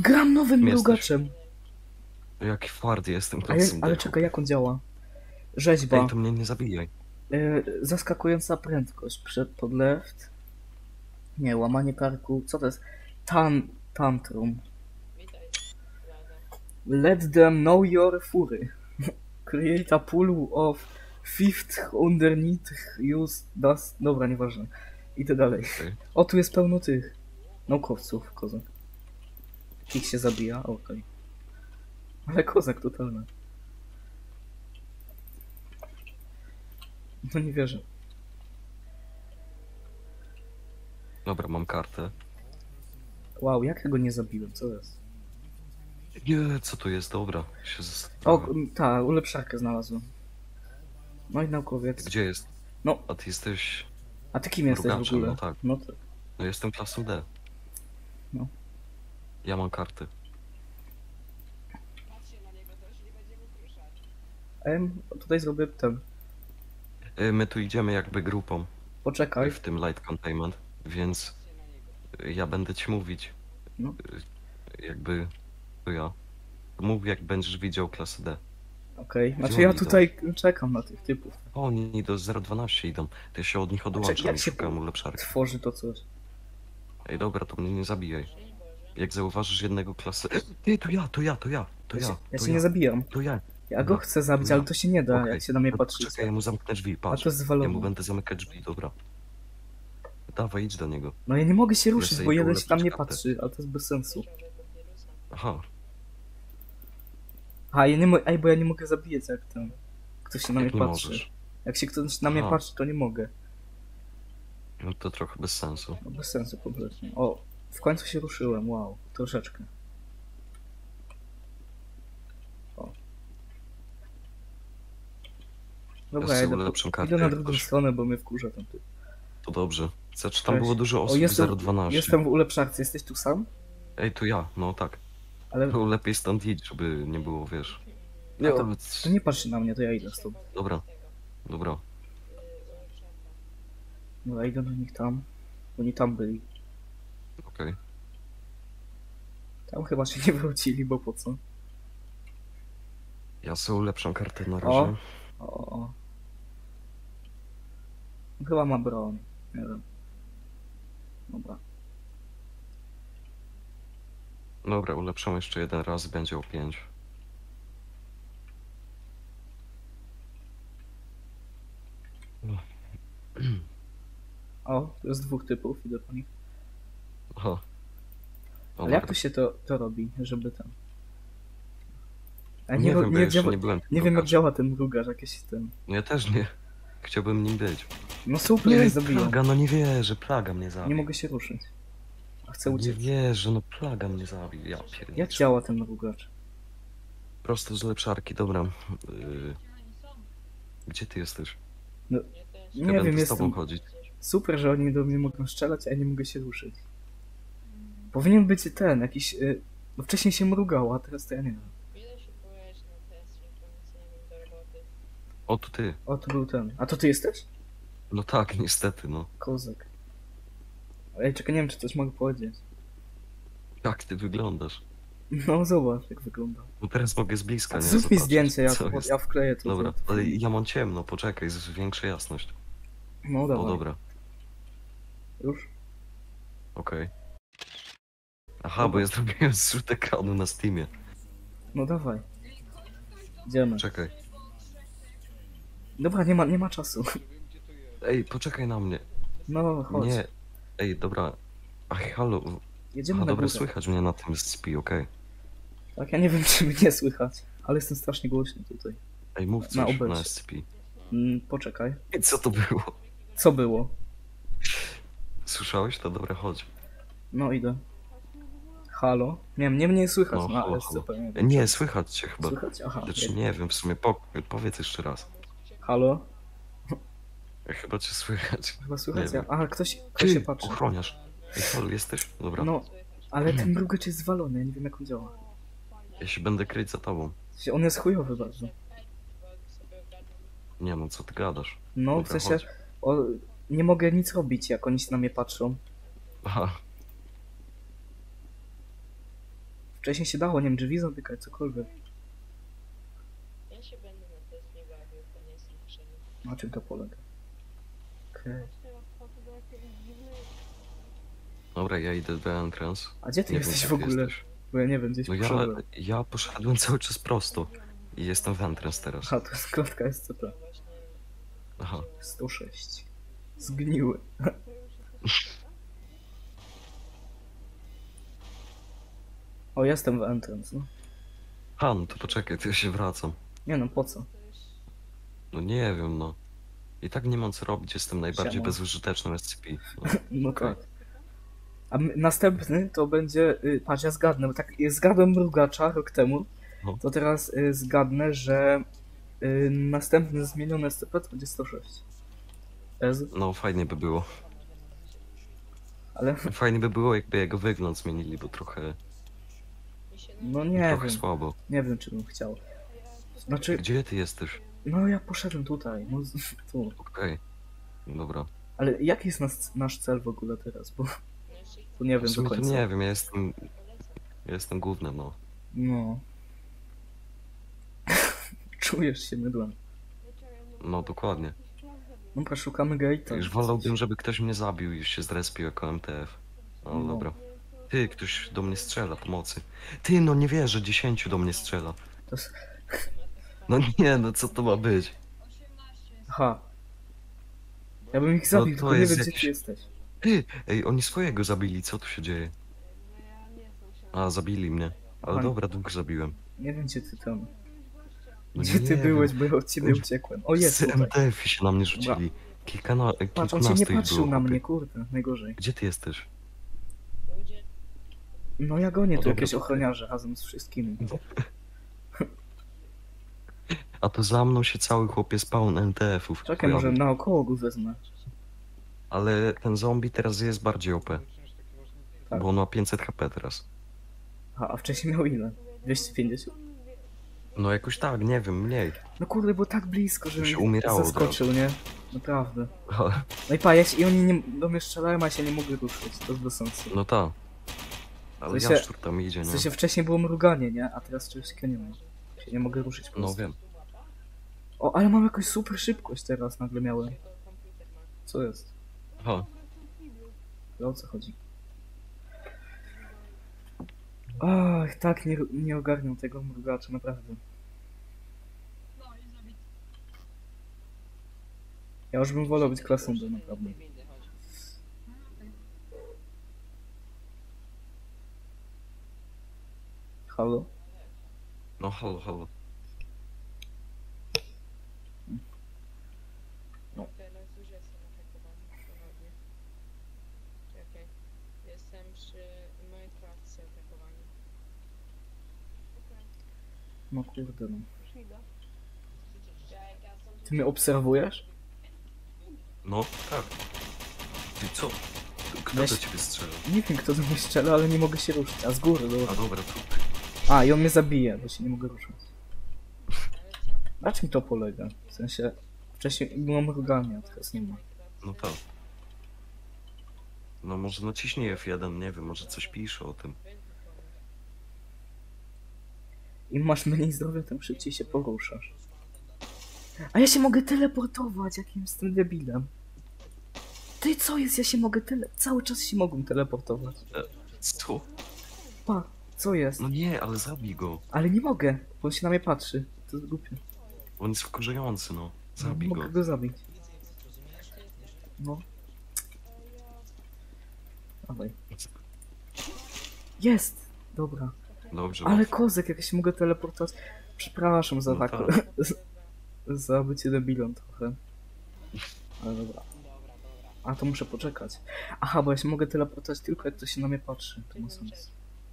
gram nowym Jesteś? mrugaczem. Jaki twardy jestem, Ale czekaj, jak on działa? Ej, Rzeźba. to mnie nie zabijaj. Zaskakująca prędkość. Pod left. Nie, łamanie karku. Co to jest? Tantrum. Let them know your fury. Create a pool of fifth underneath use dust. Dobra, nieważne. Idę dalej. Okay. O, tu jest pełno tych naukowców, kozak. Ich się zabija, okej. Ale kozak totalny. No nie wierzę. Dobra, mam kartę. Wow, jak ja go nie zabiłem, co jest? Nie, co to jest? Dobra, się O, zastanawiam. ta, ulepszarkę znalazłem. No i naukowiec. Gdzie jest? No, A ty jesteś a ty kim jesteś w mrugaczem, ogóle? no tak. No tak. No jestem klasą D. No. Ja mam karty. Tutaj zrobię ten. My tu idziemy jakby grupą Poczekaj. w tym light containment, więc ja będę ci mówić. No. Jakby to ja. Mów jak będziesz widział klasę D. Okej, Gdzie znaczy ja oni idą? tutaj czekam na tych typów. O, oni do 012 idą. To ja się od nich odłączam jak i się szukam ulepszarki. tworzy to coś? Ej, dobra, to mnie nie zabijaj. Jak zauważysz jednego klasy... Ty, to ja. Ja się nie zabijam. To ja. Ja go Dobra, chcę zabić, to ja. ale to się nie da, Okej. jak się na mnie No, patrzy. czekaj, ja mu zamknę drzwi, A patrz. to jest Ja mu zwalone. będę zamykać drzwi, dobra. Dawaj, idź do niego. No ja nie mogę się ruszyć, sobie bo idę jeden się na mnie ulepszyć kartę. patrzy, ale to jest bez sensu. Aha, A ja nie mogę, bo ja nie mogę zabijać jak ten. Ktoś się na mnie jak nie patrzy. możesz. Jak się ktoś na mnie Aha. patrzy, to nie mogę. No to trochę bez sensu. No bez sensu kompletnie. O, w końcu się ruszyłem, wow, troszeczkę. O. Dobra, Ja ja sobie idę, ulepszam kartę, idę na jak drugą ktoś- stronę, bo mnie wkurza ten typ. To dobrze. Znaczy tam Cześć. było dużo O, osób, jestem 012. Jestem w ulepszarce, jesteś tu sam? Ej, to ja, no tak. Ale No lepiej stąd idź, żeby nie było, wiesz. A to nie patrz na mnie, to ja idę z tobą. Dobra. Dobra, idę do nich tam. Oni tam byli. Okej. Tam chyba się nie wrócili, bo po co? Ja sobie ulepszam kartę na O. razie. O. Chyba ma broń. Nie wiem. Dobra. Dobra, ulepszam jeszcze jeden raz, będzie o 5. O, tu jest dwóch typów, idę po nich. Aha. Ale jak to się to robi, żeby ten... A Nie wiem, bo ja jeszcze działa, nie byłem. nie wiem jak mrugaczem. działa ten mrugacz, jakieś ten... No ja też nie. Chciałbym nim być. No super, mnie zabiją. Plaga, no nie wierzę, plaga mnie zabił. Nie mogę się ruszyć. A chcę Nie uciec. wierzę, no plaga mnie zabił. Ja pierdolę. Jak działa ten mrugacz? Prosto z ulepszarki, dobra. Gdzie ty jesteś? No, Ja nie będę wiem, z tobą jestem... chodzić. Super, że oni do mnie mogą strzelać, a ja nie mogę się ruszyć. Powinien być ten, jakiś... No wcześniej się mrugał, a teraz to ja nie wiem. O, to ty. O, to był ten. A to ty jesteś? No tak, niestety, no. Kozak. Ej, czekaj, nie wiem, czy coś mogę powiedzieć. Jak ty wyglądasz? No, zobacz, jak wygląda. No teraz mogę z bliska, A nie? zrób mi zobaczyć, zdjęcie, co jest. ja wkleję to. Dobra, to- ale ja mam ciemno, poczekaj, zwiększę jasność. No, dawaj. O, dobra, Już? okej. Aha, bo ja zrobiłem zrzut ekranu na Steamie. No, dawaj. Idziemy. Czekaj. Dobra, nie ma czasu. Ej, poczekaj na mnie. No, chodź. Nie. Ej, dobra. Ach, halo. Jedziemy Aha, na dobra, górę. słychać mnie na tym SP, okej. Tak, ja nie wiem, czy mnie słychać, ale jestem strasznie głośny tutaj. Ej, mów Na coś obecnie. na SCP. Poczekaj. Ej, co to było? Co było? Słyszałeś to? Dobra, chodź. No, idę. Halo? Nie, mnie nie słychać No, na halo, SCP. halo. Nie, wiem. Nie, słychać cię chyba. Słychać? Aha. Znaczy nie wiem, w sumie powiedz jeszcze raz. Halo? Chyba cię słychać. Chyba słychać? Nie wiem. Aha, ktoś się Ty, patrzy. ochroniarz. Ej, halo, jesteś? Dobra. No, ale ten mrugacz jest zwalony, ja nie wiem jak on działa. Ja się będę kryć za tobą. On jest chujowy bardzo. Nie no, co ty gadasz? No, w Dobra, sensie, chodź. nie mogę nic robić, jak oni się na mnie patrzą. Aha, Wcześniej się dało, nie wiem, drzwi zamykać, cokolwiek. Ja się będę na Teslie bawił, to nie jest liczenie. Na czym to polega? Okej. Dobra, ja idę do entrance. A gdzie ty Nie wiem, jesteś gdzie w ty ogóle? jesteś. Bo ja nie wiem, gdzieś No poszedłem. ja poszedłem cały czas prosto. I jestem w entrance teraz. Aha, to jest klatka SCP. Właśnie Aha. 106. Zgniły. O, jestem w entrance, no. A, no to poczekaj, to ja się wracam. Nie no, po co? No nie wiem, no. I tak nie mam co robić, jestem najbardziej Siema. bezużytecznym SCP. No. No Okej. tak. A następny to będzie... patrz, ja zgadnę, bo tak zgadłem mrugacza rok temu. No. To teraz zgadnę, że następny zmieniony SCP to będzie 106. No fajnie by było. Ale Fajnie by było, jakby jego wygląd zmienili, bo trochę no nie wiem. słabo. Nie wiem, czy bym chciał. Znaczy, Gdzie ty jesteś? no ja poszedłem tutaj, no tu. Okej. Dobra. Ale jaki jest nasz cel w ogóle teraz? Bo nie W wiem do sumie to końca. nie wiem, ja jestem głównym, no. No. Czujesz się mydłem. No dokładnie. Dobra, szukamy gate'a. Już wolałbym, żeby ktoś mnie zabił i już się zrespił jako MTF. No No. dobra. Ty, ktoś do mnie strzela, pomocy. Ty, no nie wierzę, 10 do mnie strzela. To jest... No nie, no co to ma być? Aha. Ja bym ich zabił, to tylko nie jest wiem, gdzie jakiś- ty jesteś. Ty, ej, oni swojego zabili, co tu się dzieje? A, zabili mnie. Ale Aha. dobra, dwóch zabiłem. Nie wiem, gdzie ty tam. No Gdzie nie ty wiem. byłeś, bo ja od ciebie uciekłem. O, jest Z tutaj. MTF się na mnie rzucili. Patrz, on się nie Kilkunastu ich patrzył było, na chłopie. mnie, kurde, najgorzej. Gdzie ty jesteś? ludzie No ja gonię O, tu dobra, jakieś to- ochroniarze razem z wszystkimi. A to za mną się cały chłopie spawn MTF-ów. Czekaj, może pojawił. naokoło go wezmę. Ale ten zombie teraz jest bardziej OP. Tak. Bo on ma 500 HP teraz. A wcześniej miał ile? 250? No jakoś tak, nie wiem, mniej. No kurde, było tak blisko, że To się mnie umierało od zaskoczył, nie? Naprawdę. Ale- No i pa, i oni nie, do mnie strzelają, a ja się nie mogę ruszyć. To jest bez sensu. No tak. Ale W sensie- jaszczur tam idzie, W nie? sensie wcześniej było mruganie, nie? A teraz czegoś takiego nie ma. Się nie mogę ruszyć po No prostu. wiem. O, ale mam jakąś super szybkość teraz nagle miałem. komputer ma. Co jest? Aha. O co chodzi? Ach, tak nie ogarniam tego mrugacza, naprawdę. Ja już bym wolał być klasą D, naprawdę. Halo? No halo, halo. Teraz już jestem atakowany ponownie. Czekaj. Jestem przy Minecraftcie atakowany. No kurde no. Ty mnie obserwujesz? No, tak. I co? Kto Weź- do ciebie strzela? Nie wiem kto do mnie strzela, ale nie mogę się ruszyć. A z góry, A dobra. dobra, tu. A, i on mnie zabije, bo się nie mogę ruszyć. Na czym to polega? W sensie, wcześniej było mruganie, a teraz nie ma. No tak. No może naciśnij F1, nie wiem, może coś pisze o tym. Im masz mniej zdrowia, tym szybciej się poruszasz. A ja się mogę teleportować, jakim jestem debilem. Ty co jest? Ja się mogę cały czas się mogłem teleportować. Co? Pa, co jest? No nie, ale zabij go. Ale nie mogę, bo on się na mnie patrzy. To jest głupie. On jest wkurzający, no. Nie Zabij go. mogę go zabić. No. Dawaj. Jest! Dobra. Dobrze, Ale łatwo. kozek, jak ja się mogę teleportować. Przepraszam za No tak. tak. za bycie debilem trochę. Ale dobra. A to muszę poczekać. Aha, bo ja się mogę teleportować tylko jak to się na mnie patrzy. To ma sens.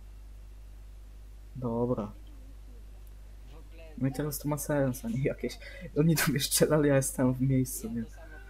Dobra. No i teraz to ma sens, a nie jakieś... Oni do mnie strzelali, ja jestem w miejscu, nie?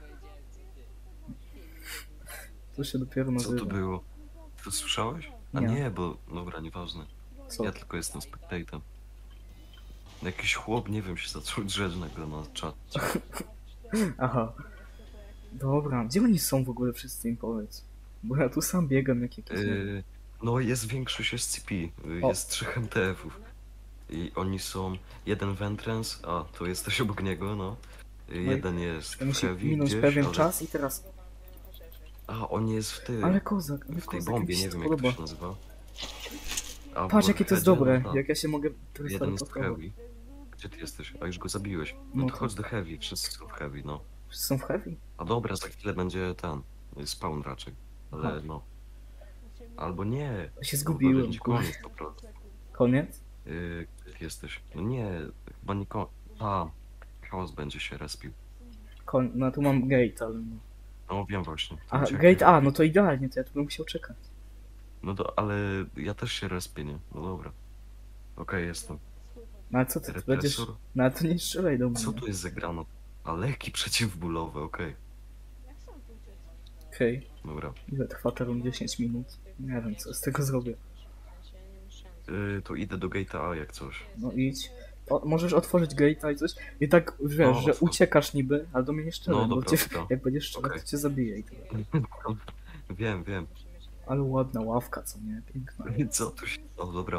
To się dopiero Co nazywa. to było? To słyszałeś? A Nie. nie, bo... Dobra, nieważne. Co? Ja tylko jestem spectatem. Jakiś chłop, nie wiem, się zaczął drzeć nagle na czat. Aha. Dobra, gdzie oni są w ogóle wszyscy, im powiedz? Bo ja tu sam biegam jak jakiś... Yy, No jest większość SCP, O. jest 3 MTF-ów. I oni są, jeden w entrance, a to jesteś obok niego, no. i Jeden jest w musi heavy minąć gdzieś, pewien ale... czas i teraz... A, on jest w tym, Ale kozak, w tej bombie, mi się nie to wiem jak podoba. to się nazywa. A, Patrz w jakie to jest Warheadzie, dobre, no tak. jak ja się mogę Jeden jest w restartować. heavy. Gdzie ty jesteś? A już go zabiłeś. No No to tak. chodź do heavy, wszyscy są w heavy, no. Wszyscy są w heavy? A dobra, za chwilę będzie ten, spawn raczej. Ale Aha. no. Albo nie. Ja się Bo zgubiłem, będzie kurde. koniec po prostu. Koniec? Gdzie jesteś? No nie, chyba nie A, chaos będzie się respił. No tu mam gate, ale no. No wiem właśnie. to A, uciekaj. gate A, no to idealnie, to ja tu bym musiał czekać. No to, ale ja też się respię, nie? No dobra. Okej, jestem. No ale co ty będziesz... Represor? No ale to nie strzelaj do mnie. Co tu jest za granat? A leki przeciwbólowe, okej. Okej. Dobra. Ile trwa teraz 10 minut? Nie wiem, co z tego zrobię. To idę do gate'a A jak coś. No idź. Możesz otworzyć gate'a i coś. I tak wiesz, No, że otwórz. uciekasz niby, ale do mnie nie strzelaj, No, bo dobra, cię, dobra. jak będziesz strzelać, Okej. to cię zabije i tyle. Wiem, wiem. Ale ładna ławka, co nie? Piękna. Co tu się... O, dobra.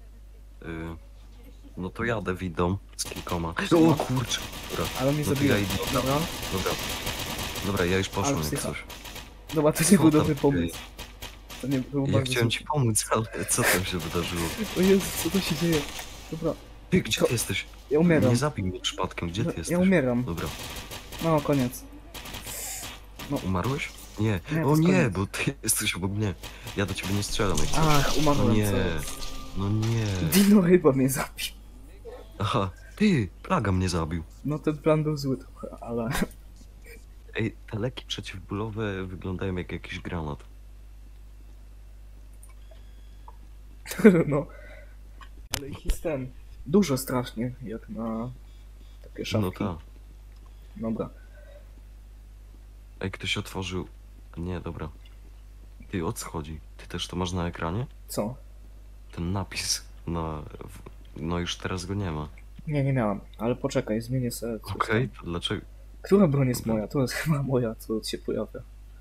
No to jadę widą z kilkoma. O kurczę. Dobra, Ale mnie no to zabije. ja idę. Dobra. Dobra. Dobra, ja już poszłem Ale jak psycha. coś. Dobra, to nie Co był tam dobry się pomysł. To nie był Ja bardzo chciałem zły. ci pomóc, ale co tam się wydarzyło? O Jezu, co to się dzieje? Dobra, Ty, gdzie ty jesteś? ja umieram. Nie zabij mnie przypadkiem, gdzie No, ty jesteś? ja umieram. Dobra. No, koniec. Umarłeś? Nie. Nie, to O jest nie, koniec. bo ty jesteś obok mnie. Ja do ciebie nie strzelam jak coś. Ach, umarłem, No nie. co jest? No nie. Dino chyba mnie zabił. Aha. Ty, plaga mnie zabił. No ten plan był zły trochę, ale... Ej, te leki przeciwbólowe wyglądają jak jakiś granat. No. Ale ich jest ten... Dużo strasznie, jak na... Takie szafki. No tak. Dobra. Ej, ktoś otworzył... Nie, dobra. Ty, o co chodzi? Ty też to masz na ekranie? Co? Ten napis na... No już teraz go nie ma. Nie miałam. Ale poczekaj, zmienię sobie coś Okej, tam. to dlaczego... Która broń jest Dobra. moja? To jest chyba moja, co się pojawia.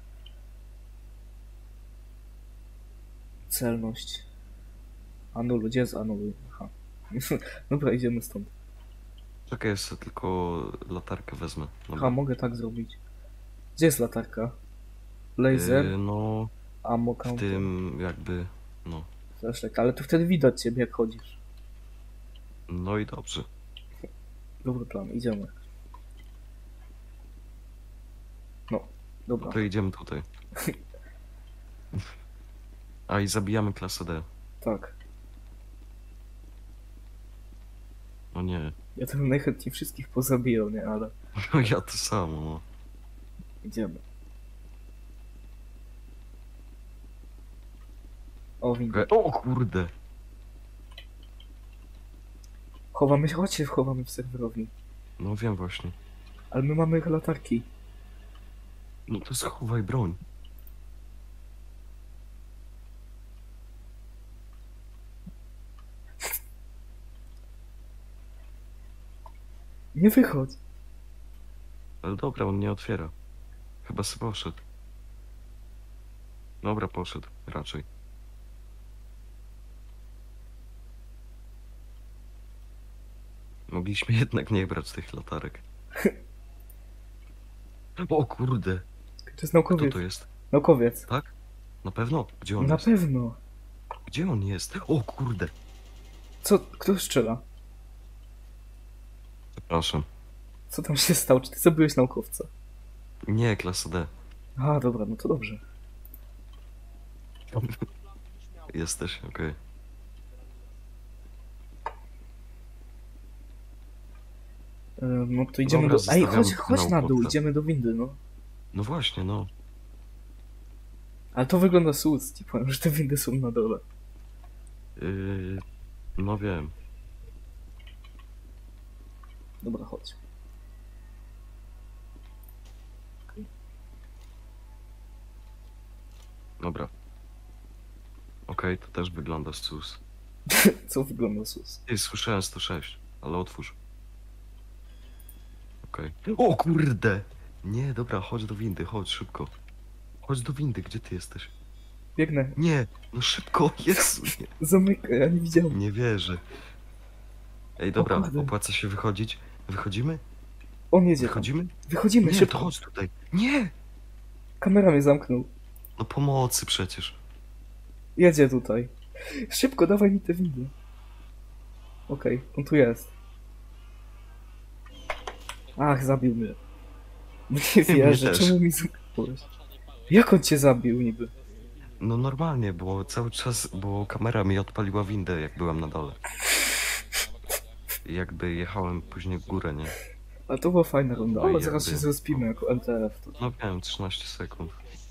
Celność. Anuluj, gdzie jest anuluj? Aha. Dobra, idziemy stąd. Czekaj, jeszcze tylko latarkę wezmę. Aha, mogę tak zrobić. Gdzie jest latarka? Laser, No, ammo w counter, tym jakby... No. flashlight. Ale tu wtedy widać ciebie, jak chodzisz. No i dobrze. Dobry plan, idziemy. No, dobra. No to idziemy tutaj. A i zabijamy klasę D. Tak. No nie. Ja to bym najchętniej wszystkich pozabijał, nie? Ale No ja to samo, no. idziemy. O, winda. O kurde! Chowamy się, chodźcie, chowamy w serwerowni. No wiem właśnie. Ale my mamy latarki. No to schowaj broń. Nie wychodź. Ale dobra, on nie otwiera. Chyba sobie poszedł. Dobra, poszedł. Raczej. Mogliśmy jednak nie brać tych latarek. O kurde! To jest Kto naukowiec. to jest? Naukowiec. Tak? Na pewno? Gdzie on Na jest? pewno. Gdzie on jest? O kurde! Co? Kto strzela? Przepraszam. Co tam się stało? Czy ty zabiłeś naukowca? Nie, klasa D. A, dobra, no to dobrze. Jesteś, okej. No to idziemy Dobra, do... Ej, zostawiamy chodź na dół, naukowca. idziemy do windy, no. No właśnie, no. Ale Ale to wygląda sus, ci powiem, że te windy są na dole. No wiem. Dobra, chodź. Dobra. Okej, to też wygląda sus. Co wygląda sus? Ty, słyszałem 106, ale otwórz. Okej. O kurde! Nie, dobra, chodź do windy, chodź szybko. Chodź do windy, gdzie ty jesteś? Biegnę. Nie, no szybko, Jezu, nie. Zamykaj, ja nie widziałem. Nie wierzę. Ej, dobra, kurde. opłaca się wychodzić? Wychodzimy? On jedzie tam. Wychodzimy? Wychodzimy, Nie, to szybko. chodź tutaj. Nie! Kamera mnie zamknął. No pomocy przecież. Jedzie tutaj. Szybko, dawaj mi te windy. Okej, on tu jest. Ach, zabił mnie. No nie wierzę, też. czemu mi zamknąłeś? Jak on cię zabił niby? No normalnie, bo cały czas, bo kamera mi odpaliła windę, jak byłem na dole. I jakby jechałem później w górę, nie? Ale to była fajna runda, No i ale zaraz jakby- się zrespimy jako LTF. To... No miałem 13 sekund.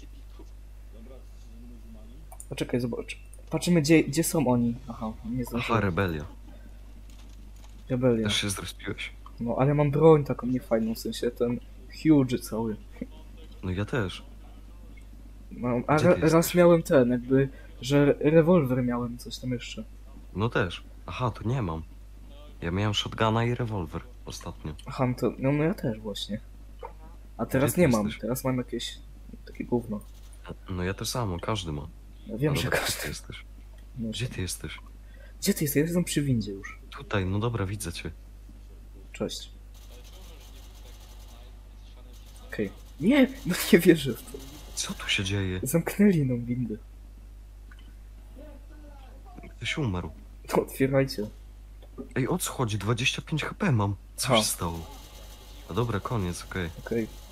Poczekaj, zobacz. Patrzymy gdzie są oni. Aha, nie Aha, zdążyłem. rebelia. Rebelia. Też się zrespiłeś. No, ale mam broń taką niefajną, w sensie ten huge cały. No ja też. Mam, a Gdzie ty raz jesteś? miałem ten, jakby, że rewolwer miałem, coś tam jeszcze. No też. Aha, to nie mam. Ja miałem shotguna i rewolwer ostatnio. Aha, no ja też właśnie. A teraz Gdzie ty nie mam, jesteś? teraz mam jakieś takie gówno. No ja też samo, każdy ma. Ja wiem, No że dobra, gdzie ty każdy. jesteś? No, Gdzie ty jesteś? gdzie ty jesteś? Ja jestem przy windzie już. Tutaj, no dobra, widzę cię. Cześć. Okej. Nie! No nie wierzę w to. Co tu się dzieje? Zamknęli nam windy. Ktoś umarł. No otwierajcie. Ej, o co chodzi? 25 HP mam. Co Ha. się stało? No dobra, koniec, okej. Okej.